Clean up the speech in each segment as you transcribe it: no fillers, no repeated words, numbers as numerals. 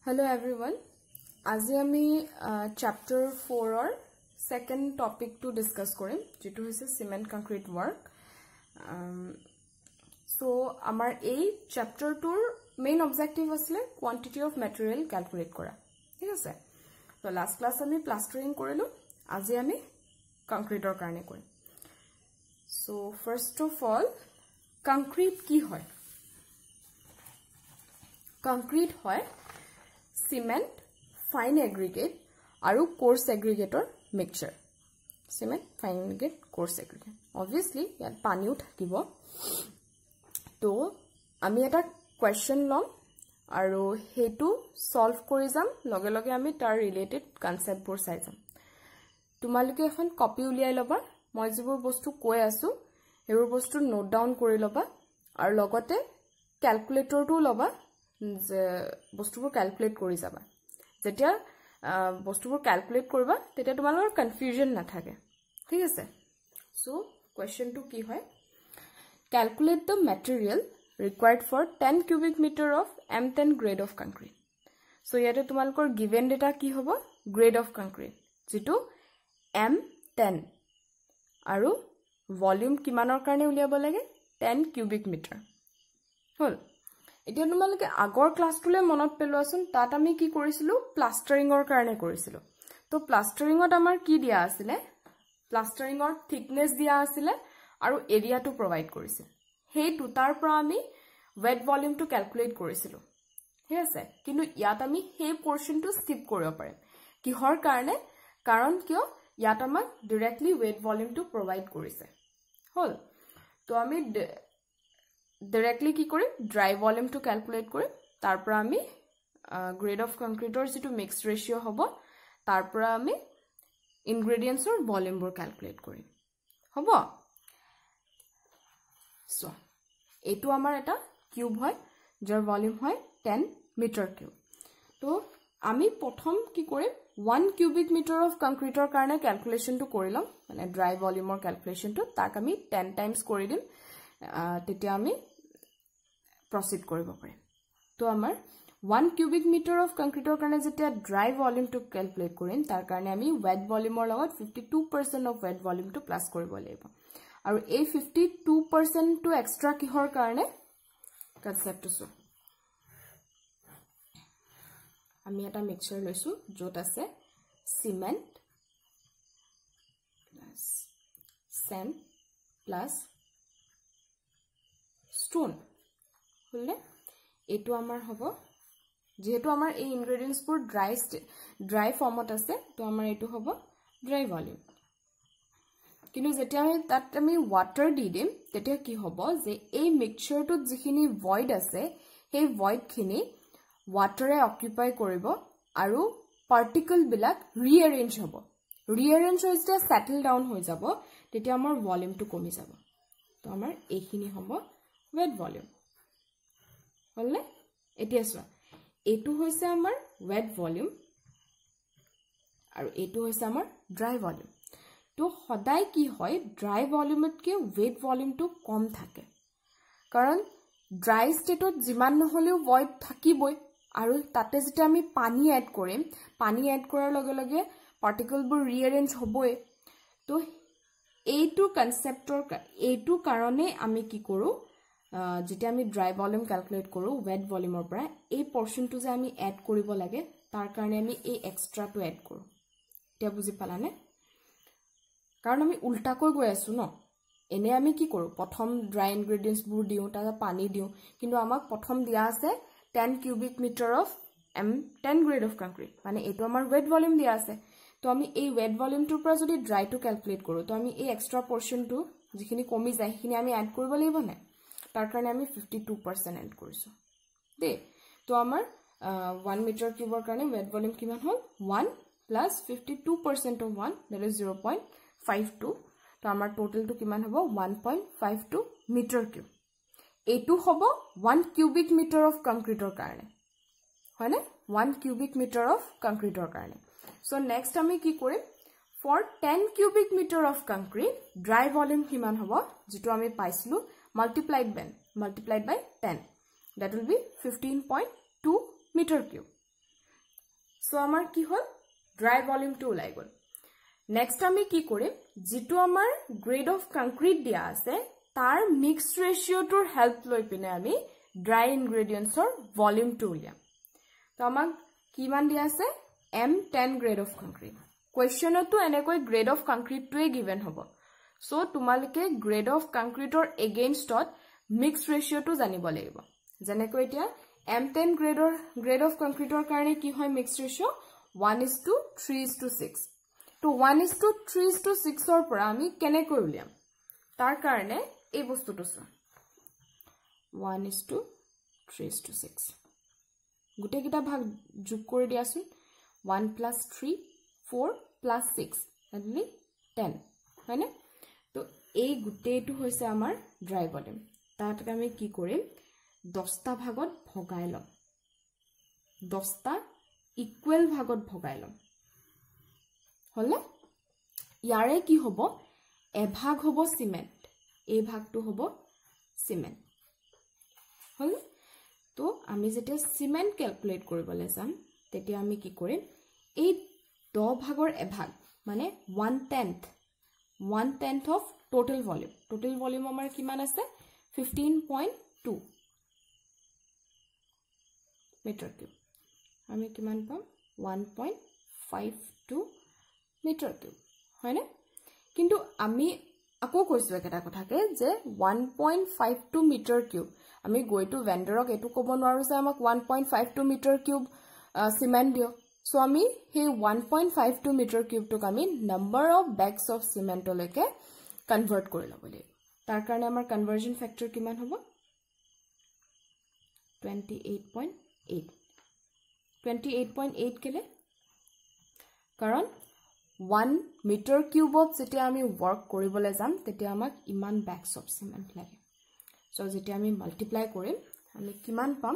Hello everyone. আজি আমি chapter 4 or second topic to discuss কৰিম যেটো হৈছে cement concrete work. So আমাৰ এই chapter tour main objective আছিল quantity of material calculate কৰা. ঠিক আছে? So last class আমি plastering কৰিলো. আজি আমি concrete ৰ কাৰণে কৰিম. So first of all concrete কি হয়? Concrete হয় cement, fine aggregate, aru coarse aggregator mixture. Cement, fine aggregate, coarse aggregate. Obviously, yat pani uthakibo. To, ami eta question long, aru hetu solve kori jam, loge loge ami tar related concept bor sai jam. Tumaluke ekhon copy uliyai loba, moi jibor bostu koi asu, hebor bostu note down kori loba, aru logote calculator tu loba, যে বস্তুবোৰ calculate কৰি যাবা যেতিয়া বস্তুবোৰ calculate কৰিবা তেতিয়া তোমালোকৰ confusion নাথাকে ঠিক আছে সো কোৱেশ্চনটো কি হয় calculate the material required for 10 cubic meter of M10 grade of concrete so ইয়াতে তোমালোকৰ গিভেন ডেটা কি হ'ব গ্ৰেড অফ কংক্ৰিট যেটো M10 আৰু ভলিউম কিমানৰ কাৰণে উলিয়াব লাগে 10 cubic meter হল এতিয়া তোমালোকে আগৰ ক্লাছটোলে মনত পেলোৱাছুন তাত আমি কি কৰিছিলো প্লাষ্টাৰিংৰ কাৰণে কৰিছিলো তো প্লাষ্টাৰিংত আমাৰ কি দিয়া আছিল প্লাষ্টাৰিংৰ থিকনেস দিয়া আছিল আৰু এৰিয়াটো প্ৰভাইড কৰিছিল সেই দুটাৰ পৰা আমি ওয়েট ভলিউমটো ক্যালকুলেট কৰিছিলো ঠিক আছে কিন্তু ইয়াত আমি সেই পোৰশনটো স্কিপ কৰিব পাৰিম কিহৰ কাৰণে কাৰণ কিয় ইয়াত আমাক ডাইৰেক্টলি ওয়েট ভলিউমটো প্ৰভাইড কৰিছে হল তো আমি directly কি কৰি dry volume to calculate কৰি তাৰ পৰা আমি grade of concrete or যেটো mixed ratio হ'ব তাৰ পৰা আমি ingredients or volume বোৰ calculate কৰি হ'ব so এটো আমাৰ এটা কিউব হয় যাৰ ভলিউম হয় 10 মিটাৰ কিউব তো আমি প্ৰথম কি কৰিম 1 cubic meter of concrete ৰ কাৰণে ক্যালকুলেশন টো কৰিলাম মানে dry volume ৰ ক্যালকুলেশন টো তাক আমি 10 times কৰি দিম তেতিয়া আমি proceed কৰিব পাৰিম তো আমাৰ 1 cubic meter of concrete ৰ কাৰণে যেতিয়া dry volume টো ক্যালকুলেট কৰিম তাৰ কাৰণে আমি wet volume ৰ লগত 52% of wet volume টো প্লাস কৰিব লাগিব আৰু এই 52% টো এক্সট্ৰা কিহৰ কাৰণে কনসেপ্ট আছে আমি এটা মিক্সচাৰ লৈছো যত আছে cement plus sand plus stone হলে এটো আমাৰ হ'ব যেহেতু আমাৰ এই ইনগ্ৰেডিয়েন্টস বোৰ ড্ৰাই ফৰ্মত আছে তো আমাৰ এটো হ'ব ড্ৰাই ভলিউম কিন্তু যেতিয়া তাত আমি ওয়াটাৰ দি দিম তেতিয়া কি হ'ব যে এই মিক্সচাৰটোত যিখিনি ভয়েড আছে সেই ভয়েড খিনি ওয়াটাৰে অকুপাই কৰিব আৰু পাৰ্টিকল বিলাক ৰিঅ্যাৰেঞ্জ হ'ব ৰিঅ্যাৰেঞ্জ হৈ যেতিয়া সেটেল ডাউন হৈ যাব তেতিয়া আমাৰ ভলিউমটো কমি যাব তো আমাৰ এইখিনি হ'ব ওয়েট ভলিউম হলে এতিয়া চোৱা এটো হৈছে আমাৰ ওয়েট ভলিউম আৰু এটো হৈছে আমাৰ ড্ৰাই ভলিউম তো সদায় কি হয় ড্ৰাই ভলিউমতকে ওয়েট ভলিউমটো কম থাকে কাৰণ ড্ৰাই ষ্টেটত যিমান নহলেও ভয়েড থাকিবই আৰু তাতে যেটা আমি পানী এড কৰিম পানী এড কৰাৰ লগে লগে পাৰ্টিকলবোৰ ৰিঅ্যাৰেঞ্জ হ'বই তো এইটো কনসেপ্টৰ এইটো কাৰণে আমি কি কৰো যেতিয়া আমি ড্ৰাই ভলিউম ক্যালকুলেট কৰো ওয়েট ভলিউমৰ পৰা এই পোৰশনটো যে আমি এড কৰিব লাগে তাৰ কাৰণে আমি এই এক্সট্ৰাটো এড কৰো এতিয়া বুজি পালানে কাৰণ আমি উল্টাকৈ গৈ আছো ন এনে আমি কি কৰো প্ৰথম ড্ৰাই ইনগ্ৰেডিয়েন্টস বোৰ দিও তাৰ পানী দিও কিন্তু আমাক প্ৰথম দিয়া আছে 10 cubic meter of M10 grade of concrete মানে এটো আমাৰ ওয়েট ভলিউম দিয়া আছে তো আমি এই ওয়েট ভলিউমটোৰ পৰা যদি ড্ৰাই টু ক্যালকুলেট কৰো তো আমি এই এক্সট্ৰা পোৰশনটো যিখিনি কমি যায় সেইখিনি আমি এড কৰিব লাগিব না তাৰ কাৰণে আমি 52% এড কৰিছো দে তো আমাৰ 1 মিটাৰ কিউবৰ কাৰণে ওয়েট ভলিউম কিমান হ'ল 1 plus 52% of 1 that is 0.52 তো আমাৰ টোটালটো কিমান হ'ব 1.52 মিটাৰ কিউব এটো হ'ব 1 cubic meter of concrete ৰ কাৰণে হয়নে 1 cubic meter of concrete ৰ কাৰণে সো নেক্সট আমি কি কৰিম for 10 cubic meter of concrete dry volume কিমান হ'ব যেটো আমি পাইছিলো multiplied by 10 that will be 15.2 meter cube so আমাৰ কি হল ড্ৰাই ভলিউমটো ওলাই গল নেক্সট আমি কি কৰিম যেটো আমাৰ গ্ৰেড অফ কংক্ৰিট দিয়া আছে তাৰ মিক্স ৰেশিওটোৰ হেল্প লৈ পিনে আমি ড্ৰাই ইনগ্ৰেডিয়েন্টছৰ ভলিউমটো উলিয়াম তো আমাক কিমান দিয়া আছে M10 গ্ৰেড অফ কংক্ৰিট কোৱেশ্চনতো এনেকৈ গ্ৰেড অফ কংক্ৰিটটোৱে গিভেন হ'ব সো তোমালকে গ্ৰেড অফ কংক্ৰিটৰ এগেইনষ্টত মিক্স ৰেশিওটো জানিব লাগিব যেনেকৈ এতিয়া M10 গ্ৰেড অফ কংক্ৰিটৰ কাৰণে কি হয় মিক্স ৰেশিও 1:3:6 তো 1:3:6 ৰ পৰা আমি কেনেকৈ উলিয়াম তাৰ কাৰণে এই বস্তুটো চোৱা 1:3:6 গুটে কিটা ভাগ যোগ কৰি দিয়াছোন 1 + 3 4 + 6 এডলি 10 হয়নে তো এই গুটেটো হৈছে আমাৰ ড্ৰাই ভলিউম তাত আমি কি কৰিম 10টা ভাগত ভগাই লম 10টা ইকুৱেল ভাগত ভগাই লম হলে ইয়াৰে কি হ'ব এভাগ হ'ব সিমেন্ট এই ভাগটো হ'ব সিমেন্ট হলে তো আমি যেতিয়া সিমেন্ট ক্যালকুলেট কৰিবলৈ যাম তেতিয়া আমি কি কৰিম এই 10 ভাগৰ এভাগ মানে 1/10 অফ টোটাল ভলিউম আমাৰ কিমান আছে 15.2 মিটাৰ কিউব আমি কিমান পাম 1.52 মিটাৰ কিউব হয়নে কিন্তু আমি আকৌ কৈছো এটা কথাকে যে 1.52 মিটাৰ কিউব আমি গৈটো ভেন্ডৰক এটো ক'ব নোৱাৰো যে আমাক 1.52 মিটাৰ কিউব সিমেন্ট দিও সো আমি হে 1.52 মিটাৰ কিউবটোক আমি নাম্বাৰ অফ বেগস অফ সিমেন্টলৈকে কনভাৰ্ট কৰি ল'ব লাগিব তাৰ কাৰণে আমাৰ কনভাৰ্জন ফ্যাক্টৰ কিমান হ'ব 28.8 কেলে কাৰণ 1 মিটাৰ কিউবত যেতিয়া আমি ওয়াৰ্ক কৰিবলৈ যাম তেতিয়া আমাক ইমান বেগস অফ সিমেন্ট লাগে সো যেতিয়া আমি মাল্টিপ্লাই কৰিম আমি কিমান পাম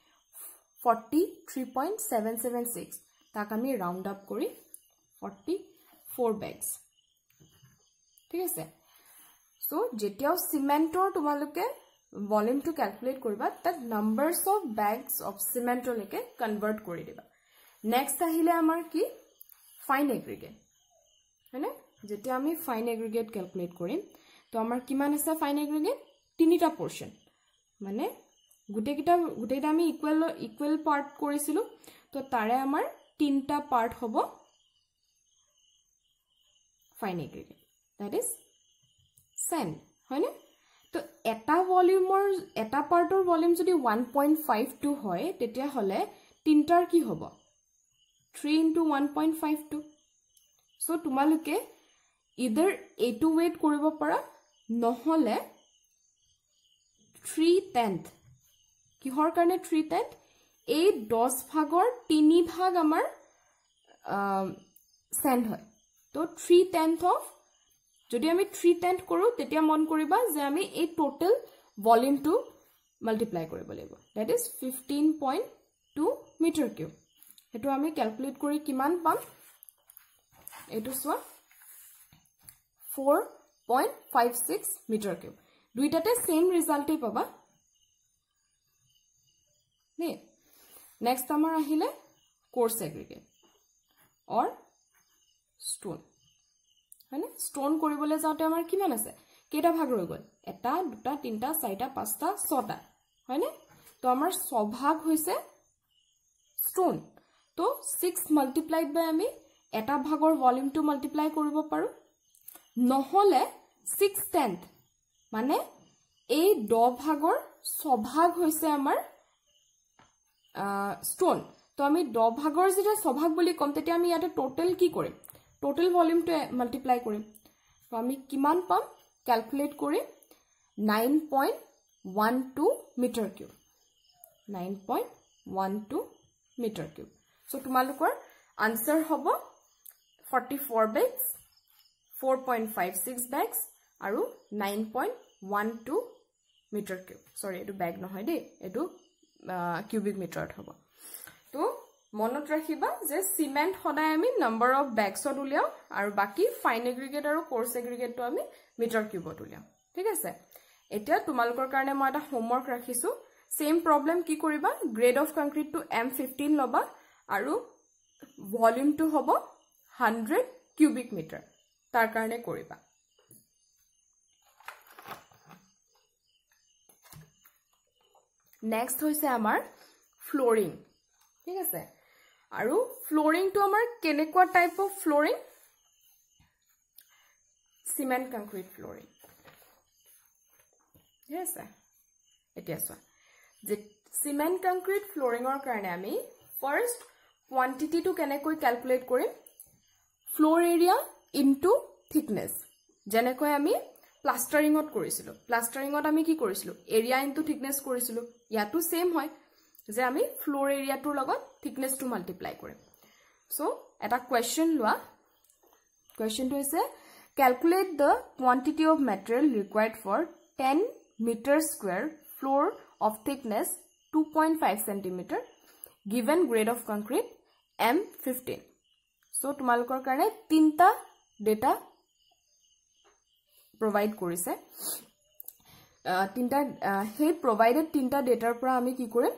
43.776 তাক আমি ৰাউন্ড আপ কৰি 44 বেগস ঠিক আছে সো যেতিয়াও সিমেন্টৰ তোমালোকে ভলিউমটো ক্যালকুলেট কৰিবা তাত নাম্বাৰস অফ বেগস অফ সিমেন্টলৈকে কনভাৰ্ট কৰি দিবা নেক্সট আহিলে আমাৰ কি ফাইন এগ্ৰিগেট হয়নে যেতিয়া আমি ফাইন এগ্ৰিগেট ক্যালকুলেট কৰিম তো আমাৰ কিমান আছে ফাইন এগ্ৰিগেট তিনিটা পোৰশন মানে গুটেকিটা আমি ইকুৱেল পাৰ্ট কৰিছিলো তো তাৰে আমাৰ তিনটা পাৰ্ট হ'ব fine aggregate that is sand হয়নে তো এটা ভলিউমৰ এটা পাৰ্টৰ ভলিউম যদি 1.52 হয় তেতিয়া হলে তিনটাৰ কি হ'ব 3 * 1.52 সো তোমালোকে ইদাৰ এটো ওয়েট কৰিব পাৰা নহলে 3/10 কিহৰ কাৰণে 3/10 এই 10 ভাগৰ 3 ভাগ আমাৰ sand হয় তো 3/10 অফ যদি আমি 3/10 কৰো তেতিয়া মন কৰিবা যে আমি এই টোটাল ভলিউমটো মাল্টিপ্লাই কৰিব লাগিব দ্যাট ইজ 15.2 মিটাৰ কিউব এটো আমি ক্যালকুলেট কৰি কিমান পাম এটো সোৱা 4.56 মিটাৰ কিউব দুইটাতে সেম ৰিজাল্টে পাবা নে নেক্সট আমাৰ আহিলে কোৰ্স এগ্ৰিগেট অৰ স্টোন হয়নে স্টোন কৰিবলৈ যাওতে আমাৰ কিমান আছে কেটা ভাগ ৰৈ গল এটা দুটা তিনটা চাৰিটা পাঁচটা ছটা হয়নে তো আমাৰ ছভাগ হৈছে স্টোন তো 6 মাল্টিপ্লাইড বাই আমি এটা ভাগৰ ভলিউমটো মাল্টিপ্লাই কৰিব পাৰো নহলে 6/10 মানে এই 10 ভাগৰ ছভাগ হৈছে আমাৰ স্টোন তো আমি 10 ভাগৰ যেটা ছভাগ বুলি কম তেতিয়া আমি ইয়াতে টোটাল কি কৰিম টোটাল ভলিউমটো মাল্টিপ্লাই কৰিম তো আমি কিমান পাম ক্যালকুলেট কৰি 9.12 metre cube 9.12 metre cube so তোমালোকৰ আনসাৰ হ'ব 44 বেগস 4.56 বেগস আৰু 9.12 মিটাৰ কিউব সৰি এটো বেগ নহয় দে এটো কিউবিক মিটাৰত হ'ব তো মনত ৰাখিবা যে সিমেন্ট সদায় আমি নাম্বাৰ অফ বেগছত উলিয়াও আৰু বাকি ফাইন এগ্ৰিগেট আৰু কোৰ্স এগ্ৰিগেটটো আমি মিটাৰ কিউবত উলিয়াও ঠিক আছে এতিয়া তোমালোকৰ কাৰণে মই এটা হোমৱৰ্ক ৰাখিছো সেম প্ৰবলেম কি কৰিবা grade of concrete two M15 লবা আৰু ভলিউম টু হ'ব 100 কিউবিক মিটাৰ তাৰ কাৰণে কৰিবা নেক্সট হৈছে আমাৰ ফ্লোৰিং ঠিক আছে আৰু ফ্লোৰিং তো আমাৰ কেনেকুৱা type of flooring cement concrete flooring yes এতিয়া চোৱা যে সিমেন্ট কংক্ৰিট ফ্লোৰিংৰ কাৰণে আমি ফাৰ্স্ট quantity to কেনেকৈ ক্যালকুলেট কৰিম ফ্লোৰ এৰিয়া ইনটু থিকনেস যেনেকৈ আমি প্লাষ্টাৰিংত কৰিছিলো প্লাষ্টাৰিংত আমি কি কৰিছিলো এৰিয়া ইনটু থিকনেস কৰিছিলো ইয়াটো সেম হয় যে আমি ফ্লোৰ এৰিয়াটোৰ লগত থিকনেসটো মাল্টিপ্লাই কৰিম সো এটা কোৱেশ্চন লোৱা কোৱেশ্চনটো হৈছে calculate the quantity of material required for 10 meter square floor of thickness 2.5 centimeter given grade of concrete M15 so তোমালোকৰ কাৰণে তিনটা ডেটা provide কৰিছে তিনটা হে provided তিনটা ডেটাৰ পৰা আমি কি কৰিম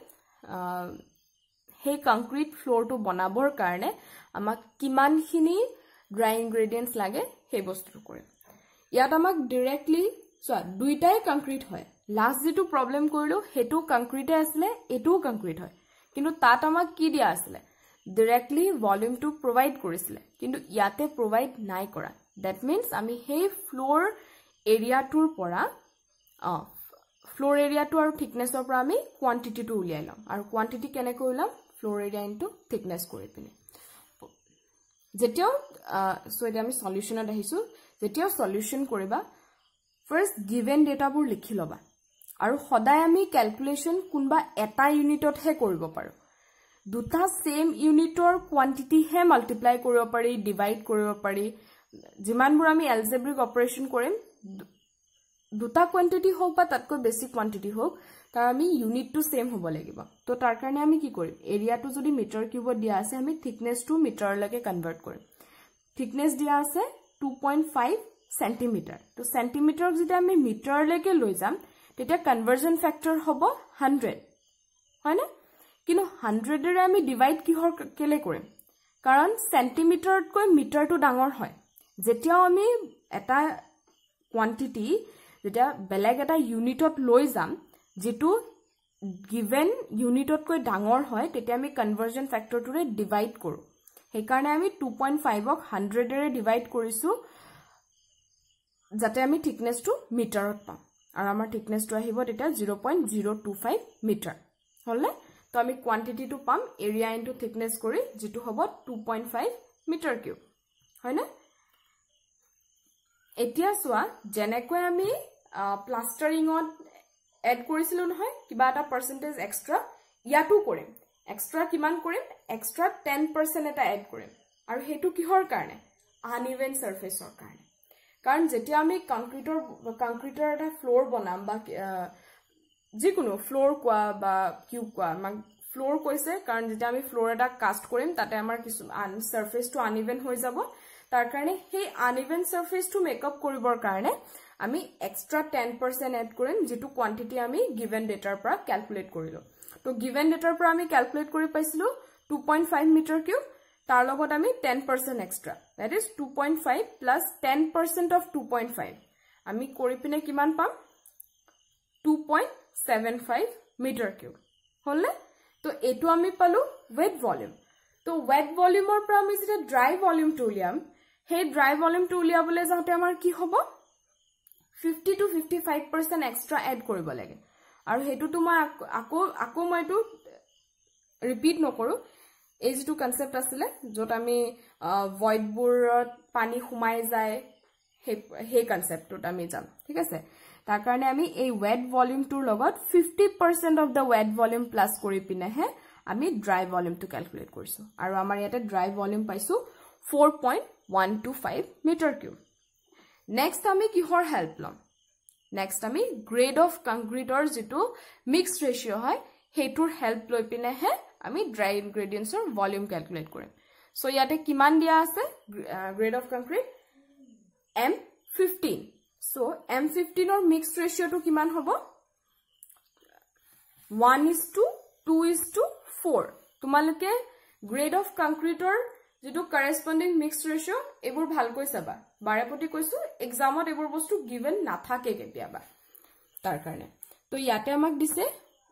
হে কংক্ৰিট ফ্লোৰটো বনাবৰ কাৰণে আমাক কিমানখিনি ড্ৰাই ইনগ্ৰেডিয়েন্টস লাগে হে বস্তুটো কৰিম ইয়াত আমাক ডাইৰেক্টলি সো দুইটাই কংক্ৰিট হয় লাষ্ট যেটো প্ৰবলেম কৰিলো হেতু কংক্ৰিটে আছিল এটো কংক্ৰিট হয় কিন্তু তাত আমাক কি দিয়া আছিল ডাইৰেক্টলি ভলিউম টু প্ৰোভাইড কৰিছিল কিন্তু ইয়াতে প্ৰোভাইড নাই কৰা দ্যাট মিন্স আমি হে ফ্লোৰ এৰিয়াটোৰ পৰা ফ্লোৰ এৰিয়াটো আৰু থিকনেসৰ পৰা আমি কোৱান্টিটিটো উলিয়াই লম আৰু কোৱান্টিটি কেনে কৰিলাম ফ্লোৰ এৰিয়া ইনটু থিকনেস কৰি পিনে যেতিয়াও সো এটা আমি সলিউশনত আহিছো যেতিয়াও সলিউশন কৰিবা ফাৰ্স্ট গিভেন ডেটাবোৰ লিখি লবা আৰু সদায় আমি ক্যালকুলেশন কোনবা এটা ইউনিটত হে কৰিব পাৰো দুটা সেম ইউনিটৰ কোৱান্টিটি হে মাল্টিপ্লাই কৰিব পাৰি ডিভাইড কৰিব পাৰি যিমানবোৰ আমি এলজেব্ৰিক অপাৰেশন কৰিম দুটা কোৱান্টিটি হোক বা তাতকৈ বেছি কোৱান্টিটি হোক তাৰ আমি ইউনিটটো সেম হ'ব লাগিব তো তাৰ কাৰণে আমি কি কৰিম এৰিয়াটো যদি মিটাৰ কিউবত দিয়া আছে আমি থিকনেসটো মিটাৰলৈকে কনভাৰ্ট কৰিম থিকনেস দিয়া আছে 2.5 সেন্টিমিটাৰ তো সেন্টিমিটাৰক যদি আমি মিটাৰলৈকে লৈ যাম তেতিয়া কনভাৰ্জন ফ্যাক্টৰ হ'ব 100 হয় না কিন্তু 100 এৰে আমি ডিভাইড কিহৰ কেলে কৰিম কাৰণ সেন্টিমিটাৰতকৈ মিটাৰটো ডাঙৰ হয় যেতিয়াও আমি এটা কোৱান্টিটি যেটা বেলেগ এটা ইউনিটত লৈ যাম যেটো গিভেন ইউনিটতকৈ ডাঙৰ হয় তেতিয়া আমি কনভাৰ্জন ফ্যাক্টৰটোৰে ডিভাইড কৰো সেই কাৰণে আমি 2.5 ক 100 এৰে ডিভাইড কৰিছো যাতে আমি থিকনেসটো মিটাৰত পাম আৰু আমাৰ থিকনেসটো আহিব তেতিয়া 0.025 মিটাৰ হলনে তো আমি কোৱান্টিটিটো পাম এৰিয়া ইনটু থিকনেস কৰি যেটো হ'ব 2.5 মিটাৰ কিউব হয়নে এতিয়া সোৱা যেনেকৈ আমি প্লাষ্টাৰিংত এড কৰিছিলো নহয় কিবা এটা পাৰ্সেন্টেজ এক্সট্ৰা ইয়াটো কৰিম এক্সট্ৰা কিমান কৰিম এক্সট্ৰা 10% এটা এড কৰিম আৰু হেতু কিহৰ কাৰণে আনইভেন সাৰফেসৰ কাৰণে কাৰণ যেতিয়া আমি কংক্ৰিটৰ এটা ফ্লোৰ বনাম বা যিকোনো ফ্লোৰ কোৱা বা কিউব কোৱা মানে ফ্লোৰ কৈছে কাৰণ যেতিয়া আমি ফ্লোৰ এটা কাস্ট কৰিম তাতে আমাৰ কিছু সাৰফেসটো আনইভেন হৈ যাব তাৰ কাৰণে হে আনইভেন সাৰফেসটো মেকআপ কৰিবৰ কাৰণে আমি এক্সট্ৰা 10% এড কৰিম যেটো কোৱান্টিটি আমি গিভেন ডেটাৰ পৰা ক্যালকুলেট কৰিলো তো গিভেন ডেটাৰ পৰা আমি ক্যালকুলেট কৰি পাইছিলো 2.5 মিটাৰ কিউব তাৰ লগত আমি 10% extra that is 2.5 plus 10% of 2.5 আমি কৰি পিনে কিমান পাম 2.75 মিটাৰ কিউব হলনে তো এটো আমি পালো ওয়েট ভলিউম তো ওয়েট ভলিউমৰ পৰা আমি যেটা ড্ৰাই ভলিউমটো উলিয়াম হে ড্ৰাই ভলিউমটো উলিয়াবলৈ যাওঁতে আমাৰ কি হ'ব 50 to 55% এক্সট্ৰা এড কৰিব লাগে আৰু হেতুটো মই আকৌ মই এটো ৰিপিট নকৰো এই যেটো কনসেপ্ট আছিল যত আমি ভয়েডবোৰত পানী সুমাই যায় হে কনসেপ্টত আমি যাম ঠিক আছে তাৰ কাৰণে আমি এই ওয়েট ভলিউমটোৰ লগত 50% of the wet volume plus কৰি পিনে হে আমি ড্ৰাই ভলিউমটো ক্যালকুলেট কৰিছো আৰু আমাৰ ইয়াতে ড্ৰাই ভলিউম পাইছো 4.125 মিটাৰ কিউব নেক্সট আমি কিহৰ হেল্প লম নেক্সট আমি গ্ৰেড অফ কংক্ৰিটৰ যেটো মিক্স ৰেশিও হয় হেতুৰ হেল্প লৈ পিনে হে আমি ড্ৰাই ইনগ্ৰেডিয়েন্টছৰ ভলিউম ক্যালকুলেট কৰিম সো ইয়াতে কিমান দিয়া আছে grade of concrete M15 so M15 ৰ মিক্স ৰেশিওটো কিমান হ'ব 1:2:4 তোমালোকে গ্ৰেড অফ কংক্ৰিটৰ যেটো কৰেসপন্ডিং মিক্সড ৰেশিও এবোৰ ভালকৈ চাবা বাৰেপতি কৈছো এক্সামত এবোৰ বস্তু গিভেন নাথাকে কেতিয়াবা তাৰ কাৰণে তো ইয়াতে আমাক দিছে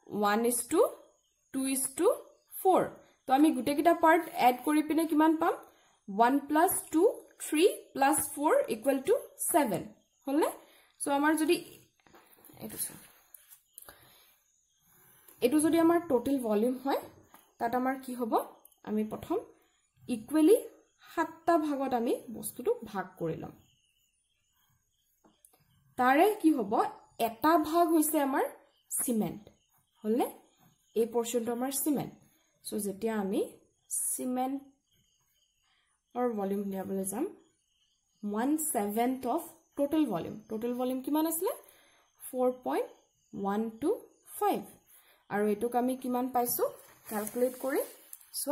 1:2:4 তো আমি গুটেকিটা পাৰ্ট এড কৰি পিনে কিমান পাম 1 + 2 3 + 4 = 7 হলনে সো আমাৰ যদি এটো যদি আমাৰ টোটাল ভলিউম হয় তাত আমাৰ কি হ'ব আমি প্ৰথম ইকুৱেলি 7টা ভাগত আমি বস্তুটো ভাগ কৰি লম তাৰে কি হ'ব এটা ভাগ হৈছে আমাৰ সিমেন্ট হলনে এই পোৰশনটো আমাৰ সিমেন্ট সো যেতিয়া আমি সিমেন্ট or volume লিয়াবলৈ যাম 1/7 of total volume কিমান আছিল 4.125 আৰু এটোক আমি কিমান পাইছো ক্যালকুলেট কৰি সো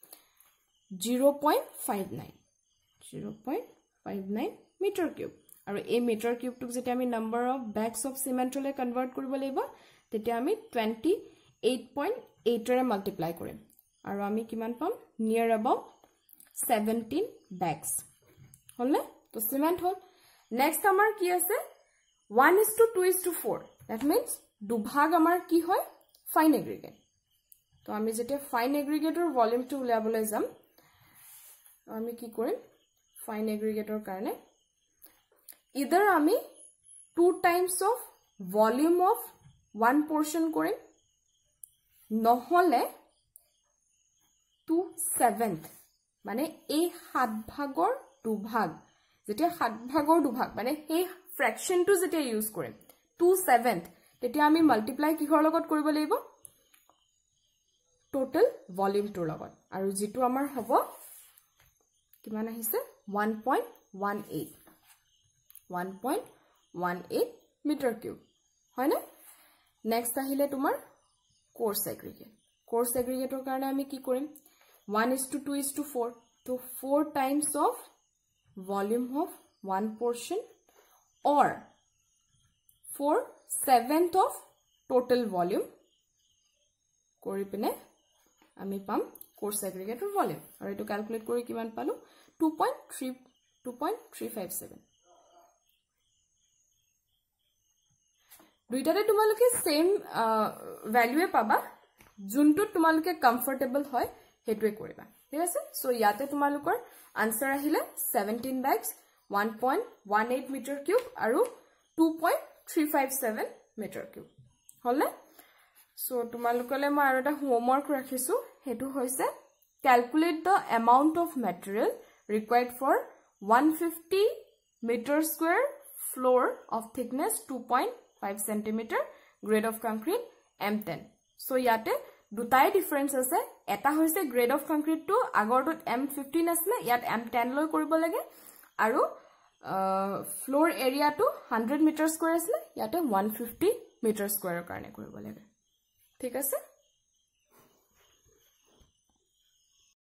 0.59 মিটাৰ কিউব আৰু এই মিটাৰ কিউবটোক যেতিয়া আমি নাম্বাৰ অফ ব্যাগস অফ সিমেন্টলৈ কনভাৰ্ট কৰিব লাগিব তেতিয়া আমি 28.8 ৰে মাল্টিপ্লাই কৰিম আৰু আমি কিমান পাম নিয়াৰ अबाउट 17 bags হলনে তো সিমেন্ট হল নেক্সট আমাৰ কি আছে 1:2:4 that means দুভাগ আমাৰ কি হয় ফাইন এগ্ৰিগেট তো আমি যেতিয়া ফাইন এগ্ৰিগেটৰ ভলিউমটো উলিয়াবলৈ যাম আমি কি কৰিম ফাইন এগ্ৰিগেটৰ কাৰণে ইদাৰ আমি 2 times of volume of one portion কৰিম নহলে 2/7 মানে এই 7 ভাগৰ দুভাগ যেতিয়া 7 ভাগৰ দুভাগ মানে এই ফ্ৰেকশনটো যেতিয়া ইউজ কৰিম 2/7 তেতিয়া আমি মাল্টিপ্লাই কিহৰ লগত কৰিব লাগিব টোটাল ভলিউমটোৰ লগত আৰু যেটো আমাৰ হ'ব কিমান আহিছে 1.18 মিটাৰ কিউব হয় না নেক্সট আহিলে তোমাৰ কোৰ্স এগ্ৰিগেটৰ কাৰণে আমি কি কৰিম 1:2:4 तो 4 times of volume of one portion or 4/7 of total volume কৰি পিনে আমি পাম কোৰ্স এগ্ৰিগেটৰ ভলিউম আৰু এটো ক্যালকুলেট কৰি কিমান পালো 2.357 দুইটাতে তোমালোকে সেম ভ্যালুৱে পাবা যোনটো তোমালোকে কমফৰ্টেবল হয় হেতুৱে কৰিবা ঠিক আছে সো ইয়াতে তোমালোকৰ আনসাৰ আহিলে 17 bags 1.18 মিটাৰ কিউব আৰু 2.357 মিটাৰ কিউব হলনে সো তোমালোকলে মই আৰু এটা হোমৱৰ্ক ৰাখিছো হেতু হৈছে calculate the amount of material required for 150 meter square floor of thickness 2.5 cm grade of concrete M10 সো ইয়াতে দুটাই ডিফারেন্স আছে এটা হৈছে গ্ৰেড অফ কংক্ৰিট টু আগৰটোত M15 আছিল ইয়াত M10 লৈ কৰিব লাগে আৰু ফ্লোৰ এৰিয়াটো 100 মিটাৰ স্কয়াৰ আছিল ইয়াতে 150 মিটাৰ স্কয়াৰৰ কাৰণে কৰিব লাগে ঠিক আছে